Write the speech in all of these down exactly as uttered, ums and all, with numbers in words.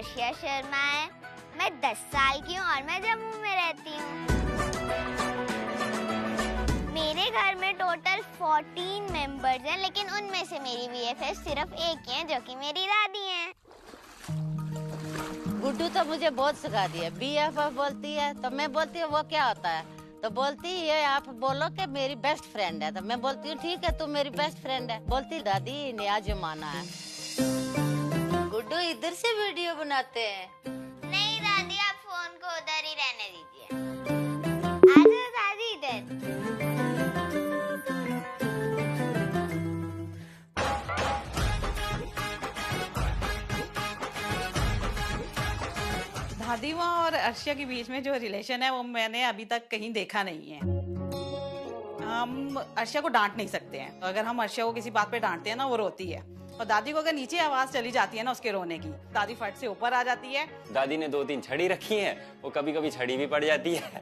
अर्शिया शर्मा है। मैं दस साल की हूँ और मैं जम्मू में रहती हूँ। मेरे घर में टोटल चौदह मेंबर्स हैं, लेकिन उनमें से मेरी बीएफएफ सिर्फ एक ही है, जो कि मेरी दादी हैं। गुड्डू तो मुझे बहुत सिखा दिया। बीएफएफ बोलती है तो मैं बोलती हूँ वो क्या होता है, तो बोलती है आप बोलो कि मेरी बेस्ट फ्रेंड है, तो मैं बोलती हूँ ठीक है तू मेरी बेस्ट फ्रेंड है। बोलती दादी नया जमाना है। गुड्डू इधर से वीडियो बनाते हैं। नहीं दादी, आप फोन को उधर ही रहने दीजिए। आ जाओ दादी इधर। दादी माँ और अर्शिया के बीच में जो रिलेशन है वो मैंने अभी तक कहीं देखा नहीं है। हम अर्शिया को डांट नहीं सकते हैं। अगर हम अर्शिया को किसी बात पे डांटते हैं ना, वो रोती है, और दादी को अगर नीचे आवाज चली जाती है ना उसके रोने की, दादी फट से ऊपर आ जाती है। दादी ने दो तीन छड़ी रखी है, वो कभी कभी छड़ी भी पड़ जाती है।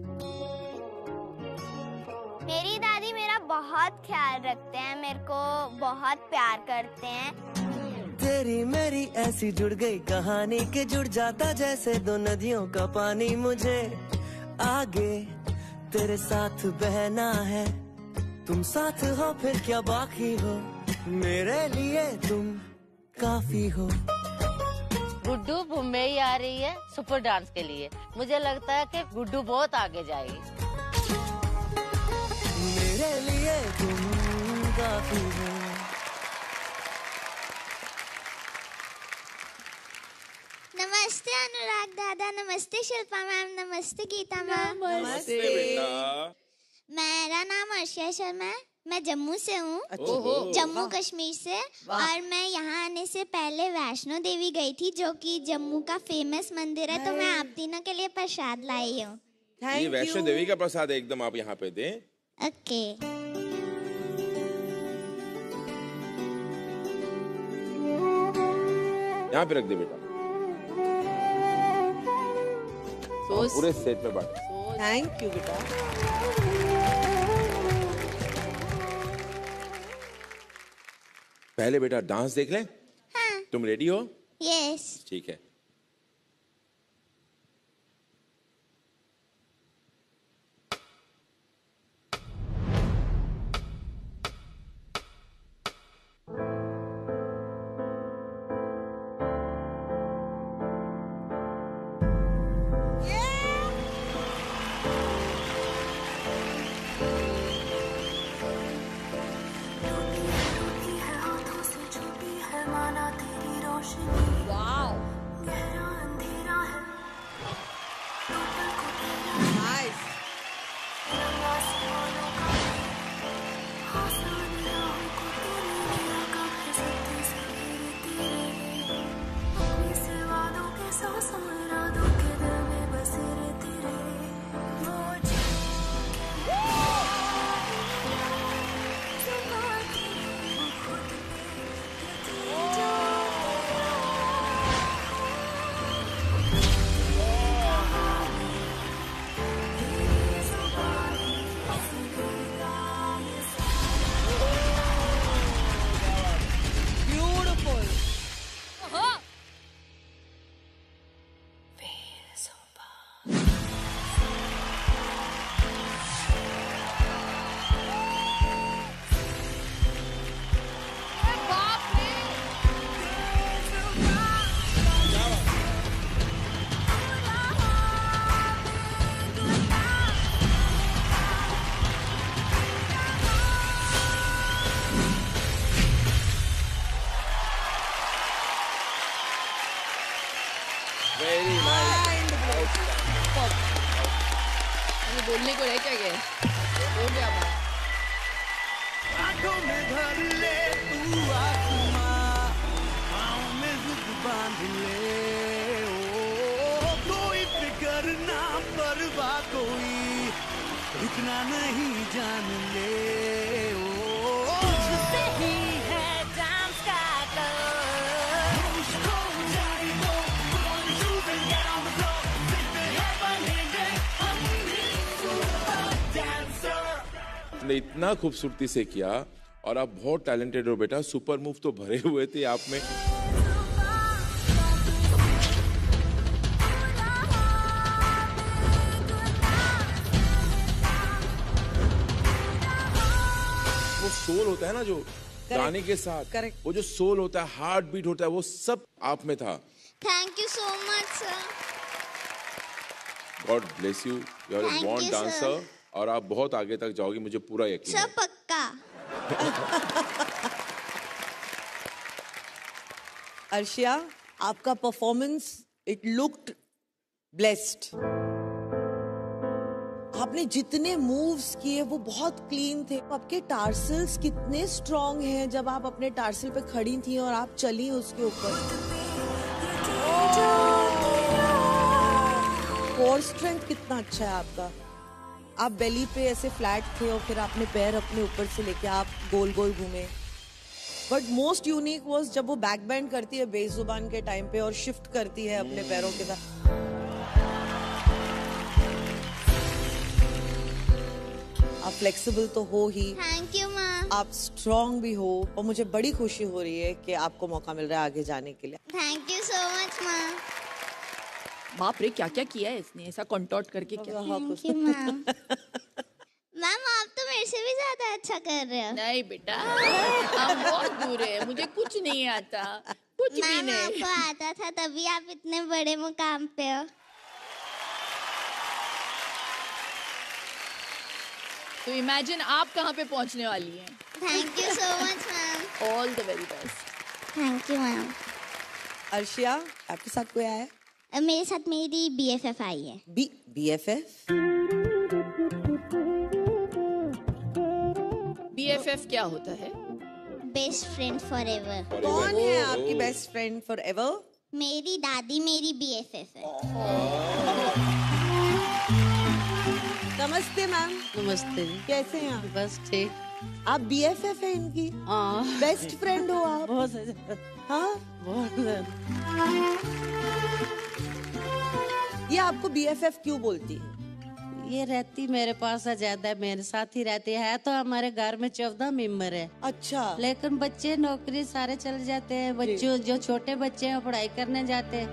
मेरी दादी मेरा बहुत ख्याल रखते हैं, मेरे को बहुत प्यार करते हैं। तेरी मेरी ऐसी जुड़ गई कहानी के जुड़ जाता जैसे दो नदियों का पानी। मुझे आगे तेरे साथ बहना है, तुम साथ हो फिर क्या बाकी हो, मेरे लिए तुम काफी हो। गुड्डू मुंबई आ रही है सुपर डांस के लिए। मुझे लगता है कि गुड्डू बहुत आगे जाएगी। मेरे लिए तुम काफी हो। नमस्ते अनुराग दादा, नमस्ते शिल्पा मैम, नमस्ते गीता मैम। नमस्ते बेटा। मेरा नाम अर्शिया शर्मा है, मैं जम्मू से हूँ, जम्मू कश्मीर से। और मैं यहाँ आने से पहले वैष्णो देवी गई थी, जो कि जम्मू का फेमस मंदिर है, तो मैं आप तीनों के लिए प्रसाद लाई हूँ। ये वैष्णो देवी का प्रसाद एकदम आप यहाँ पे दें। ओके। यहाँ पे रख दे बेटा। पूरे सेट में बांट। थैंक यू बेटा। पहले बेटा डांस देख ले। हाँ। तुम रेडी हो? यस। ठीक है। बोलने को रह क्या गया? बोल गया मैं। आंखों में भर ले तू आसमां, पाँव में रुक बांध ले, ओ कोई फिक्र ना परवाह कोई, इतना नहीं जान ले, ओ तुझसे ही है डांस का कल, मुझको जाए तो कौन छूटेगा मुझको, जितने बनेंगे हम भी सुपर डांसर। ने इतना खूबसूरती से किया और आप बहुत टैलेंटेड हो बेटा। सुपर मूव तो भरे हुए थे आप में। सोल होता है ना, जो गाने के साथ Correct. वो जो सोल होता है, हार्ट बीट होता है, वो सब आप में था. Thank you so much sir. God bless you. You are a Thank born you, dancer sir. और आप बहुत आगे तक जाओगी, मुझे पूरा यकीन सर है. पक्का. अर्शिया, आपका परफॉर्मेंस इट लुक्ड ब्लेस्ड. आपने जितने मूव्स किए वो बहुत क्लीन थे. आपके टार्सल्स कितने स्ट्रॉन्ग हैं जब आप अपने टार्सल पे खड़ी थी और आप चली उसके ऊपर. कोर स्ट्रेंथ कितना अच्छा है आपका. आप बेली पे ऐसे फ्लैट थे और फिर आपने पैर अपने ऊपर से लेके आप गोल गोल घूमे. बट मोस्ट यूनिक वाज जब वो बैक बैंड करती है बेस जुबान के टाइम पे और शिफ्ट करती है अपने पैरों के साथ. आप फ्लेक्सिबल तो हो ही, थैंक यू माँ. आप स्ट्रॉन्ग भी हो और मुझे बड़ी खुशी हो रही है कि आपको मौका मिल रहा है आगे जाने के लिए. थैंक यू सो मच माँ. बाप रे, क्या क्या किया है इसने, ऐसा कंटोट करके क्या. Thank you ma'am. मैम आप तो मेरे से भी ज्यादा अच्छा कर रहे हो. नहीं बेटा, हम बहुत दूर है, मुझे कुछ नहीं आता, कुछ भी मैम नहीं. आपको आता था तभी आप इतने बड़े मुकाम पे हो. तो इमेजिन आप कहाँ पे पहुँचने वाली हैं. Thank you so much ma'am. All the very best. Thank you ma'am. Arshia, आपके साथ कोई आया है? मेरे साथ मेरी बी एफ एफ आई है. B B F F B F F क्या होता है? बेस्ट फ्रेंड फॉर एवर. कौन है आपकी बेस्ट फ्रेंड फॉर एवर? मेरी दादी मेरी बी एफ एफ है. नमस्ते मैम. नमस्ते जी. कैसे हैं आप? बस ठीक. आप बी एफ एफ है इनकी? हाँ. बेस्ट फ्रेंड हो आप? बहुत अच्छा. हाँ. बहुत अच्छा. ये आपको बी एफ एफ क्यों बोलती है? ये रहती मेरे पास ज्यादा, मेरे साथ ही रहती है. तो हमारे घर में चौदह मेंबर है. अच्छा. लेकिन बच्चे नौकरी सारे चले जाते हैं. बच्चों जो छोटे बच्चे हैं पढ़ाई करने जाते हैं.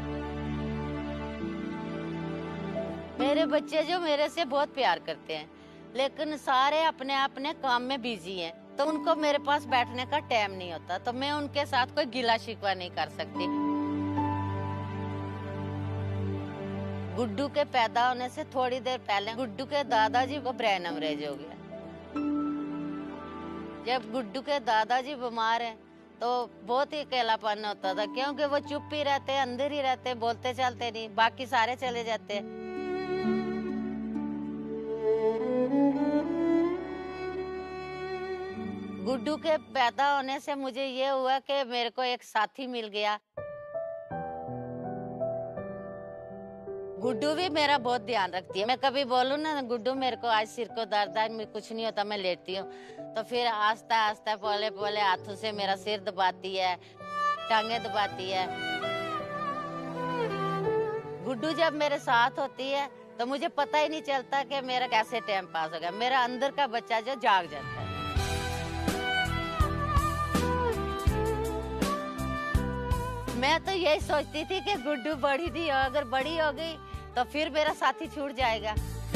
मेरे बच्चे जो मेरे से बहुत प्यार करते हैं, लेकिन सारे अपने अपने काम में बिजी हैं, तो उनको मेरे पास बैठने का टाइम नहीं होता. तो मैं उनके साथ कोई गिला शिकवा नहीं कर सकती. गुड्डू के पैदा होने से थोड़ी देर पहले गुड्डू के दादाजी को ब्रेन हेमरेज हो गया. जब गुड्डू के दादाजी बीमार हैं तो बहुत ही अकेलापन होता था, क्योंकि वो चुप ही रहते, अंदर ही रहते, बोलते चलते नहीं. बाकी सारे चले जाते हैं. गुड्डू के पैदा होने से मुझे ये हुआ कि मेरे को एक साथी मिल गया. गुड्डू भी मेरा बहुत ध्यान रखती है. मैं कभी बोलूँ ना, गुड्डू मेरे को आज सिर को दर्द है, मैं कुछ नहीं होता, मैं लेटती हूँ, तो फिर आस्ता आस्ता पोले पोले हाथों से मेरा सिर दबाती है, टांगे दबाती है. गुड्डू जब मेरे साथ होती है तो मुझे पता ही नहीं चलता कि मेरा कैसे टाइम पास हो गया. मेरा अंदर का बच्चा जो जाग जाता है. मैं तो यही सोचती थी कि गुड्डू बड़ी थी, और अगर बड़ी हो गई तो फिर मेरा साथी छूट जाएगा.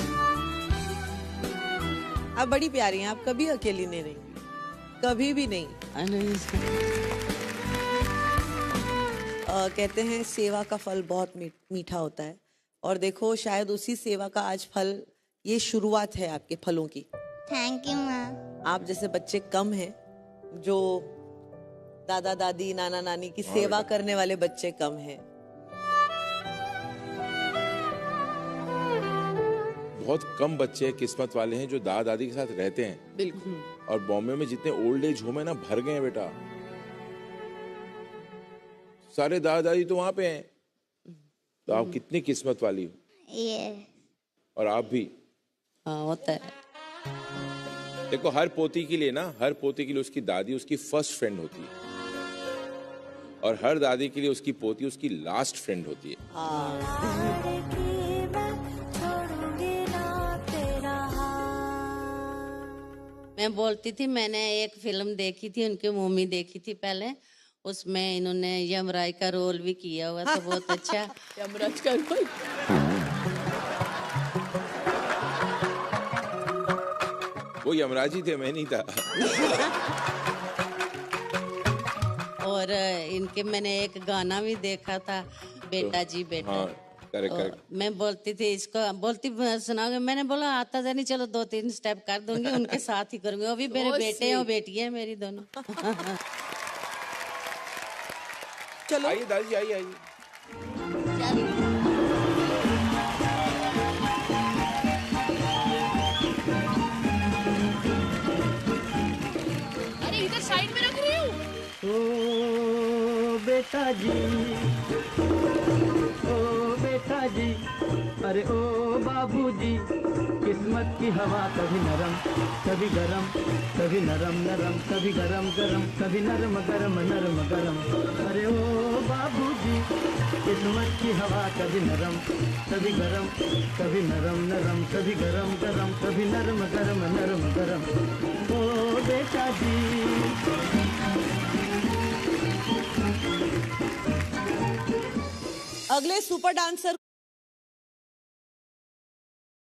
आप बड़ी प्यारी हैं, आप कभी अकेली नहीं रहेंगी, कभी भी नहीं. आ, कहते हैं सेवा का फल बहुत मी, मीठा होता है, और देखो शायद उसी सेवा का आज फल, ये शुरुआत है आपके फलों की. थैंक यू माँ. आप जैसे बच्चे कम हैं जो दादा दादी नाना नानी की सेवा करने वाले बच्चे कम हैं. बहुत कम बच्चे किस्मत वाले हैं जो दादा दादी के साथ रहते हैं. बिल्कुल. और बॉम्बे में जितने ओल्ड एज होम है ना, भर गए हैं बेटा. सारे दादा दादी तो वहां पे हैं. तो आप कितनी किस्मत वाली हो. ये और आप भी. हाँ, होता है. देखो, हर पोती के लिए ना, हर पोती के लिए उसकी दादी उसकी फर्स्ट फ्रेंड होती है, और हर दादी के लिए उसकी पोती उसकी लास्ट फ्रेंड होती है. मैं बोलती थी, मैंने एक फिल्म देखी थी, उनकी मम्मी देखी थी पहले, उसमें इन्होंने यमराज का रोल भी किया हुआ था. बहुत अच्छा. यमराज का रोल. वो वो यमराज ही थे, मैं नहीं था। और इनके मैंने एक गाना भी देखा था, बेटा जी बेटा। हाँ, करेक्ट करेक्ट। मैं बोलती थी इसको, बोलती सुनाओगे, मैंने बोला आता था नहीं, चलो दो तीन स्टेप कर दूंगी, उनके साथ ही करूंगी। वो भी मेरे बेटे हैं और बेटी है मेरी दोनों। चलो आइए दादी, आइए आइए। अरे इधर साइड में रख रही हूँ। ओ बेटा जी, ओ बेटा जी, अरे ओ बाबूजी, किस्मत की हवा कभी नरम कभी गरम, कभी नरम नरम कभी गरम गरम, कभी नरम गरम नरम गरम। अरे ओ बाबूजी, किस्मत की हवा कभी नरम कभी गरम, कभी नरम नरम कभी गरम गरम, कभी नरम गरम नरम गरम। ओ बेटा जी। अगले सुपर डांसर